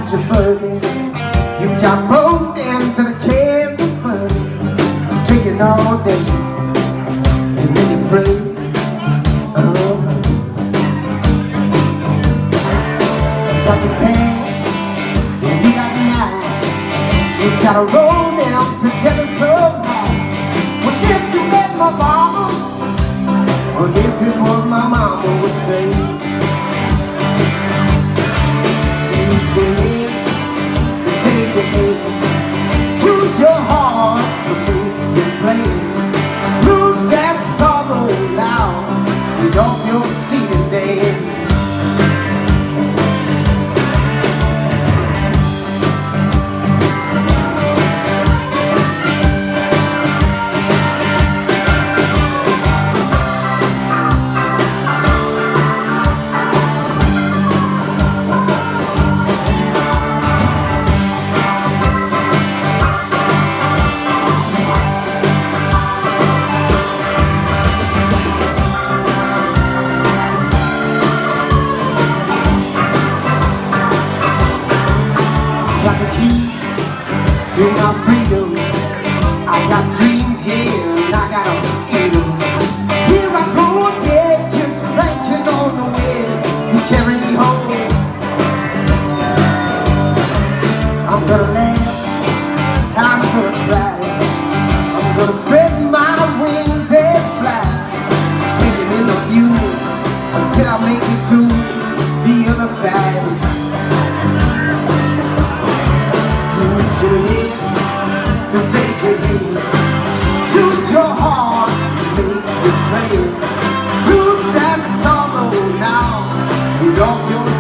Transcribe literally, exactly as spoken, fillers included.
got you burning, you got both ends of the candle burning, drinking all day, and then you pray. Oh, you got your past, and you got your now. You gotta roll down together so high. Well, if you met my mama, well, this is what my mama would say. Use your heart to make your plans. Lose that sorrow now, and off your seat and dance. To my freedom, I got dreams, yeah, and I got a freedom. Here I go again, just planking on the way to carry me home. I'm gonna laugh, and I'm gonna cry. I'm gonna spread my wings and fly, taking in the view until I make it to the other side. To save your head, use your heart to make it play. Lose that sorrow now, get off your